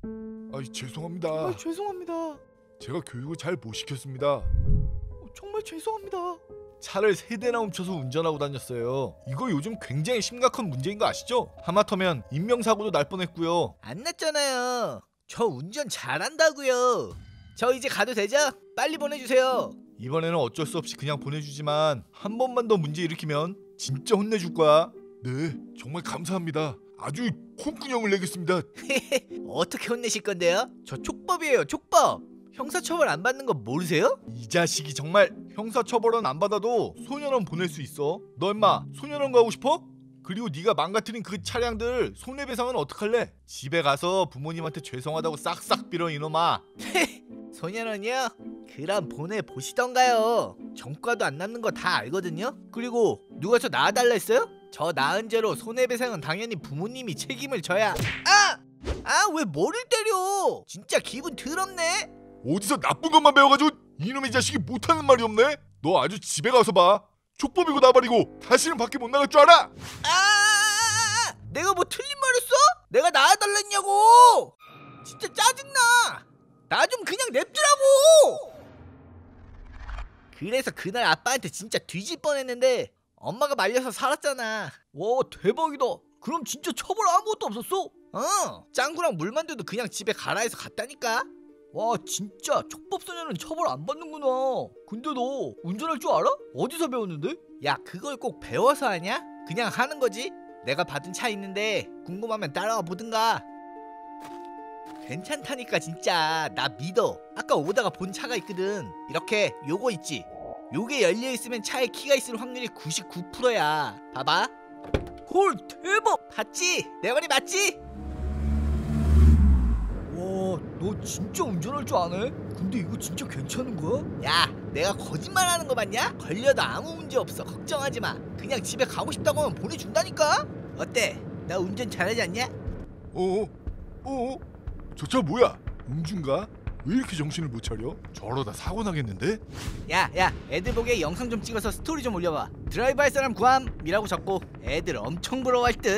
죄송합니다. 정말 죄송합니다. 제가 교육을 잘 못 시켰습니다. 정말 죄송합니다. 차를 3대나 훔쳐서 운전하고 다녔어요. 이거 요즘 굉장히 심각한 문제인 거 아시죠? 하마터면 인명사고도 날 뻔했고요. 안 났잖아요. 저 운전 잘한다고요. 저 이제 가도 되죠? 빨리 보내주세요. 이번에는 어쩔 수 없이 그냥 보내주지만 한 번만 더 문제 일으키면 진짜 혼내줄 거야. 네, 정말 감사합니다. 아주 콧구녕을 내겠습니다. 어떻게 혼내실 건데요? 저 촉법이에요, 촉법. 형사처벌 안 받는 거 모르세요? 이 자식이 정말 형사처벌은 안 받아도 소년원 보낼 수 있어. 너 임마 소년원 가고 싶어? 그리고 네가 망가뜨린 그 차량들 손해배상은 어떡할래? 집에 가서 부모님한테 죄송하다고 싹싹 빌어 이놈아. 소년원이요? 그럼 보내보시던가요. 전과도 안 남는 거 다 알거든요. 그리고 누가 저 낳아달라 했어요? 저 낳은 죄로 손해배상은 당연히 부모님이 책임을 져야. 왜 머리를 때려? 진짜 기분 더럽네. 어디서 나쁜 것만 배워가지고 이놈의 자식이 못하는 말이 없네. 너 아주 집에 가서 봐. 촉법이고 나발이고 다시는 밖에 못 나갈 줄 알아? 내가 뭐 틀린 말 했어? 내가 낳아달라 했냐고. 진짜 짜증나. 나 좀 그냥 냅두라고. 그래서 그날 아빠한테 진짜 뒤질 뻔했는데 엄마가 말려서 살았잖아. 와 대박이다. 그럼 진짜 처벌 아무것도 없었어? 짱구랑 물만두도 그냥 집에 가라 해서 갔다니까. 와 진짜 촉법소년은 처벌 안 받는구나. 근데 너 운전할 줄 알아? 어디서 배웠는데? 야 그걸 꼭 배워서 하냐? 그냥 하는 거지. 내가 받은 차 있는데 궁금하면 따라와 보든가. 괜찮다니까 진짜. 나 믿어. 아까 오다가 본 차가 있거든. 이렇게 요거 있지. 요게 열려있으면 차에 키가 있을 확률이 99%야 봐봐. 헐 대박. 봤지? 내 말이 맞지? 와 너 진짜 운전할 줄 아네? 근데 이거 진짜 괜찮은 거야? 야 내가 거짓말하는 거 맞냐? 걸려도 아무 문제 없어. 걱정하지 마. 그냥 집에 가고 싶다고 하면 보내준다니까. 어때? 나 운전 잘하지 않냐? 저 차 뭐야? 음주인가? 왜 이렇게 정신을 못 차려? 저러다 사고 나겠는데? 야 애들 보게 영상 좀 찍어서 스토리 좀 올려봐. 드라이브 할 사람 구함이라고 적고 애들 엄청 부러워할 듯.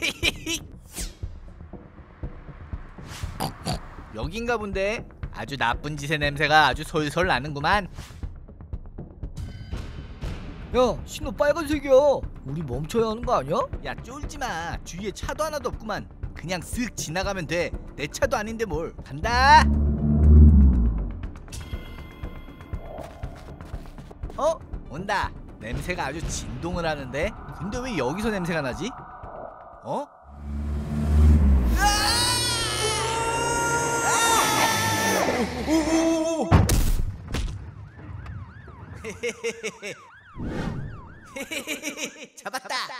여긴가 본데. 아주 나쁜 짓의 냄새가 아주 솔솔 나는구만. 야 신호 빨간색이야. 우리 멈춰야 하는 거 아니야? 야 쫄지마. 주위에 차도 하나도 없구만. 그냥 쓱 지나가면 돼. 내 차도 아닌데 뭘. 간다. 온다. 냄새가 아주 진동을 하는데. 근데 왜 여기서 냄새가 나지? 잡았다.